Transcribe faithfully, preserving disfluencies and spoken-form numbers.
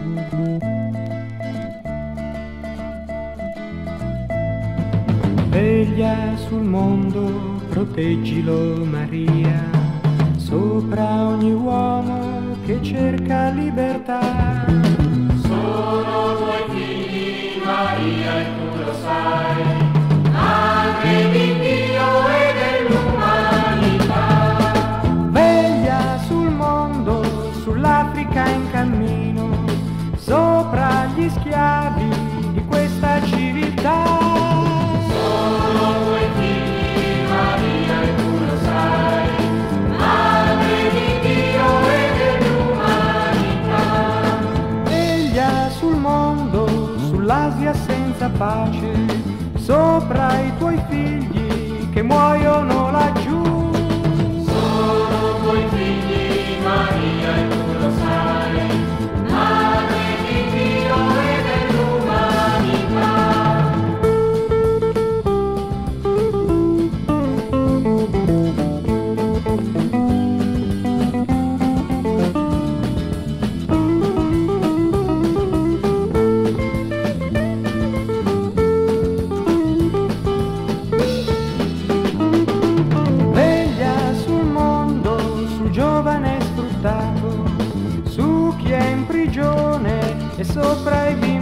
Veglia sul mondo, proteggilo Maria, sopra ogni uomo che cerca libertà. Sono tuoi figli, Maria, e tu lo sai, Madre di Dio e dell'umanità. Veglia sul mondo, sull'Africa in cammino, sopra gli schiavi di questa civiltà. L'Asia senza pace, sopra i tuoi figli che muoiono laggiù. Sono tuoi figli, Maria, e tu lo sai, Madre di Dio e dell'umanità. Giovane sfruttato, su chi è in prigione e sopra i